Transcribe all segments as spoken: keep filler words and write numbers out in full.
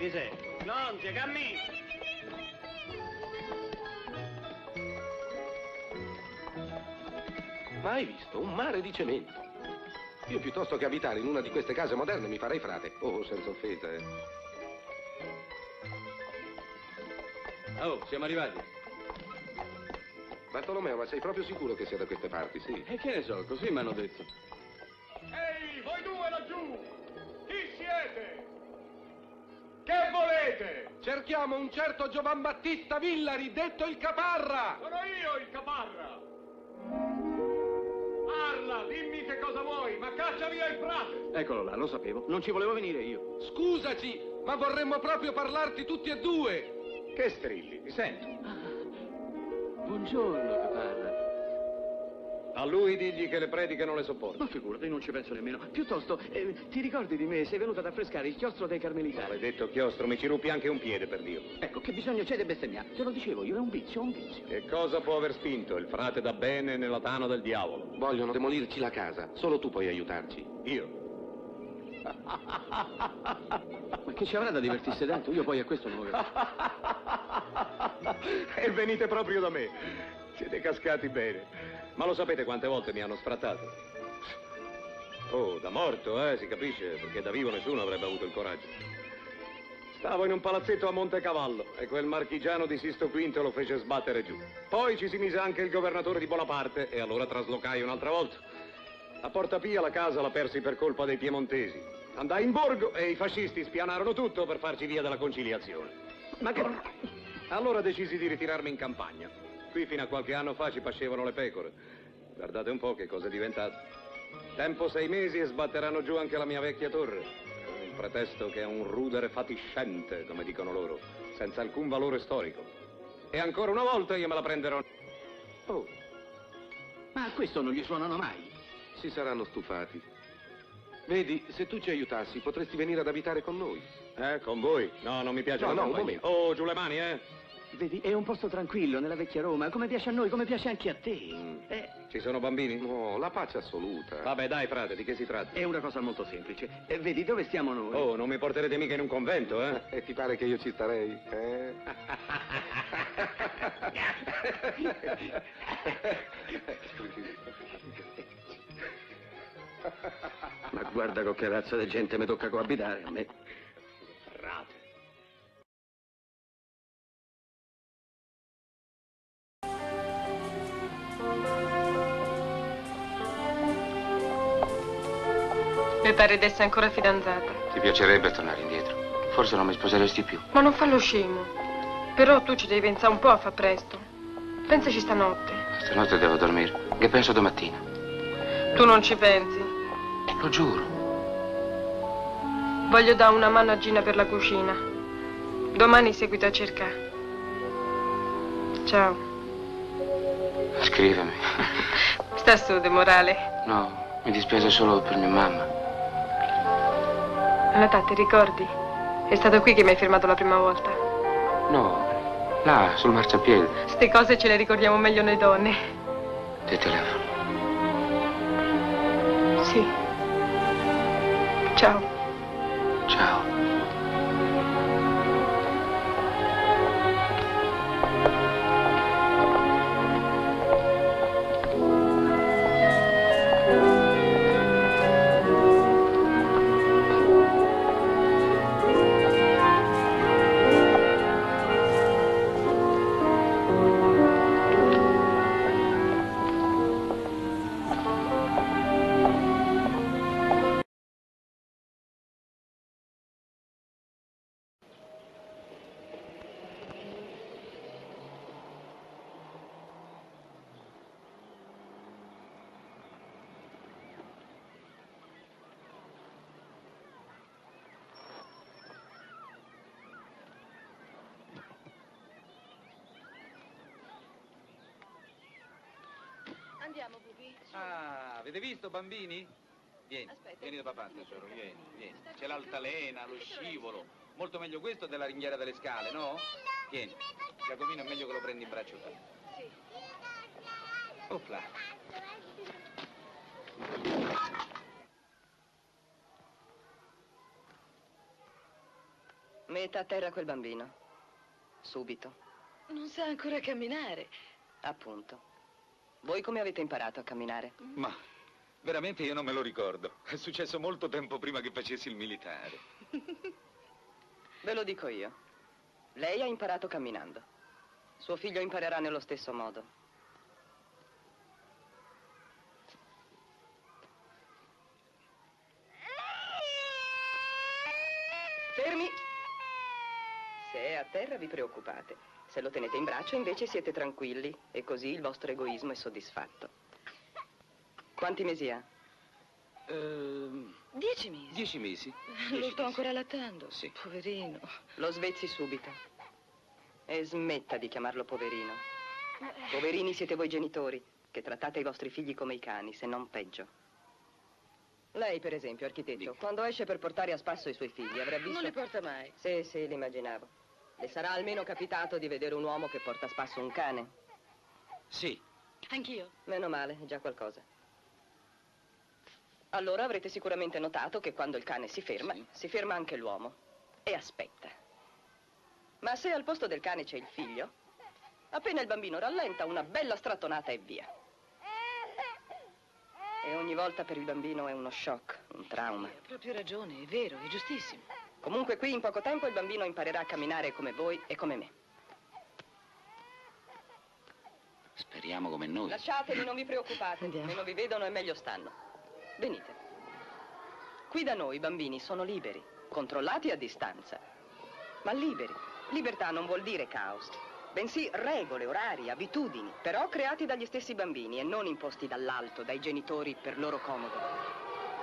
Chi sei? Non, zia, cammini. Mai visto un mare di cemento? Io piuttosto che abitare in una di queste case moderne mi farei frate. Oh, senza offesa, eh. Oh, siamo arrivati. Bartolomeo, ma sei proprio sicuro che sia da queste parti, sì? E che ne so, così mi hanno detto. Ehi, voi due laggiù! Chi siete? Che volete? Cerchiamo un certo Giovan Battista Villari, detto il Caparra! Sono io il Caparra! Parla, dimmi che cosa vuoi, ma caccia via il frate! Eccolo là, lo sapevo. Non ci volevo venire io. Scusaci, ma vorremmo proprio parlarti tutti e due! Che strilli, ti sento. Buongiorno, Caparra. A lui digli che le prediche non le sopporto. Ma figurati, non ci penso nemmeno. Piuttosto, eh, ti ricordi di me? Sei venuto ad affrescare il chiostro dei Carmelitani. Maledetto chiostro, mi ci rupi anche un piede, per Dio. Ecco, che bisogno c'è di bestemmiare? Te lo dicevo io, è un vizio, un vizio. Che cosa può aver spinto il frate da bene nella tana del diavolo? Vogliono demolirci la casa, solo tu puoi aiutarci. Io? Ma che ci avrà da divertirsi tanto? Io poi a questo non lo capisco. E venite proprio da me. Siete cascati bene. Ma lo sapete quante volte mi hanno sfrattato? Oh, da morto, eh, si capisce, perché da vivo nessuno avrebbe avuto il coraggio. Stavo in un palazzetto a Montecavallo e quel marchigiano di Sisto Quinto lo fece sbattere giù. Poi ci si mise anche il governatore di Bonaparte e allora traslocai un'altra volta. A Porta Pia la casa la persi per colpa dei piemontesi. Andai in borgo e i fascisti spianarono tutto per farci via dalla conciliazione. Ma che... Allora decisi di ritirarmi in campagna. Qui fino a qualche anno fa ci pascevano le pecore. Guardate un po' che cosa è diventato. Tempo sei mesi e sbatteranno giù anche la mia vecchia torre. Il pretesto che è un rudere fatiscente, come dicono loro, senza alcun valore storico. E ancora una volta io me la prenderò. Oh, ma a questo non gli suonano mai. Si saranno stufati. Vedi, se tu ci aiutassi, potresti venire ad abitare con noi. Eh, con voi? No, non mi piace No, la no, un compagnia. momento. Oh, giù le mani, eh. Vedi, è un posto tranquillo, nella vecchia Roma, come piace a noi, come piace anche a te. Mm. Eh, Ci sono bambini? No, la pace assoluta. Vabbè, dai, frate, di che si tratta? è una cosa molto semplice. Eh, vedi, dove stiamo noi? Oh, non mi porterete mica in un convento, eh? E ti pare che io ci starei? Eh? Ma guarda con che razza di gente mi tocca coabitare a me. Frate. Mi pare di essere ancora fidanzata. Ti piacerebbe tornare indietro? Forse non mi sposeresti più. Ma non fa lo scemo. Però tu ci devi pensare un po' a far presto. Pensaci stanotte. Stanotte devo dormire. Che penso domattina? Tu non ci pensi. Lo giuro. Voglio dare una mano a Gina per la cucina. Domani seguito a cercare. Ciao. Scrivimi. Sta su, de morale. No, mi dispiace solo per mia mamma. Natà, ti ricordi? È stato qui che mi hai firmato la prima volta. No, là, sul marciapiede. Ste cose ce le ricordiamo meglio noi donne. Ti telefono. Sì. Ciao. Ciao. Andiamo, Bubi. Su. Ah, avete visto, bambini? Vieni, Aspetta. vieni da papà, tesoro, vieni, vieni. C'è l'altalena, lo scivolo. Molto meglio questo della ringhiera delle scale, no? Vieni. Giacomino è meglio che lo prendi in braccio te. Sì. Opla. Metta a terra quel bambino. Subito. Non sa ancora camminare. Appunto. Voi come avete imparato a camminare? Ma veramente io non me lo ricordo. È successo molto tempo prima che facessi il militare. Ve lo dico io. Lei ha imparato camminando. Suo figlio imparerà nello stesso modo. Fermi! Se è a terra vi preoccupate. Se lo tenete in braccio invece siete tranquilli e così il vostro egoismo è soddisfatto. Quanti mesi ha? Ehm, Dieci mesi. dieci mesi. Lo Dieci sto mesi. ancora allattando. Sì. Poverino. Lo svezzi subito. E smetta di chiamarlo poverino. Poverini siete voi genitori, che trattate i vostri figli come i cani, se non peggio. Lei, per esempio, architetto, Dica. quando esce per portare a spasso i suoi figli, avrà visto... Non li porta mai. Sì, sì, l'immaginavo. Le sarà almeno capitato di vedere un uomo che porta a spasso un cane? Sì. Anch'io. Meno male, è già qualcosa. Allora avrete sicuramente notato che quando il cane si ferma, Sì. si ferma anche l'uomo. E aspetta. Ma se al posto del cane c'è il figlio, appena il bambino rallenta, una bella strattonata e via. E ogni volta per il bambino è uno shock, un trauma. Ha proprio ragione, è vero, è giustissimo. Comunque qui in poco tempo il bambino imparerà a camminare come voi e come me. Speriamo come noi. Lasciateli, non vi preoccupate. Andiamo. Meno vi vedono e meglio stanno. Venite. Qui da noi i bambini sono liberi, controllati a distanza. Ma liberi. Libertà non vuol dire caos, bensì regole, orari, abitudini, però creati dagli stessi bambini e non imposti dall'alto, dai genitori per loro comodo.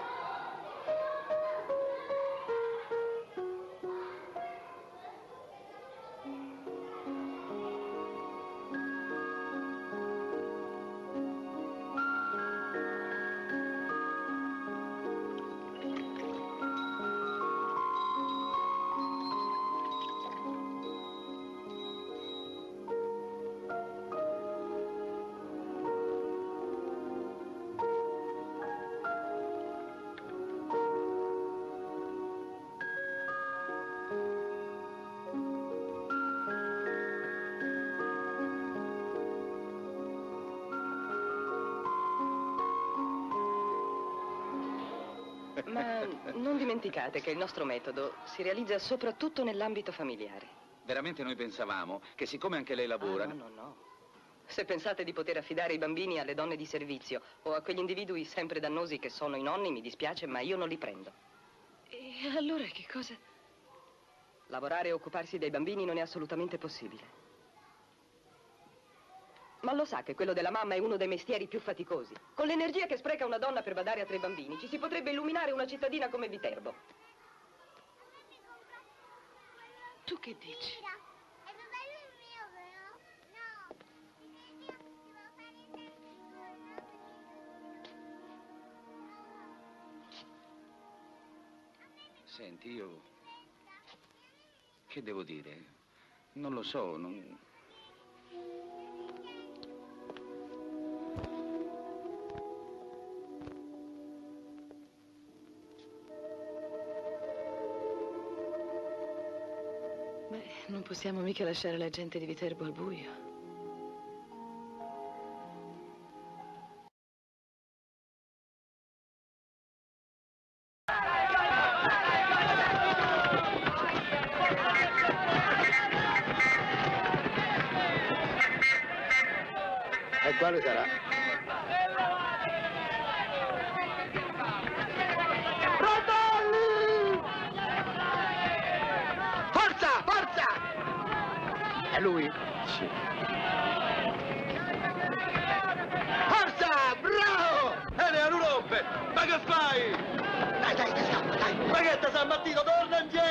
Ma non dimenticate che il nostro metodo si realizza soprattutto nell'ambito familiare. Veramente noi pensavamo che siccome anche lei lavora... Ah, no, no, no. Se pensate di poter affidare i bambini alle donne di servizio o a quegli individui sempre dannosi che sono i nonni, mi dispiace, ma io non li prendo. E allora che cosa? Lavorare e occuparsi dei bambini non è assolutamente possibile. Ma lo sa che quello della mamma è uno dei mestieri più faticosi. Con l'energia che spreca una donna per badare a tre bambini, ci si potrebbe illuminare una cittadina come Viterbo. Tu che dici? Senti, io... che devo dire? Non lo so, non... Beh, non possiamo mica lasciare la gente di Viterbo al buio. E quale sarà? Forza, forza! È lui? Sì. Forza, bravo! Bene, non rompe! Ma che fai? Dai, dai, che scappa, dai! Ma che ti sei ammattito? Torna indietro!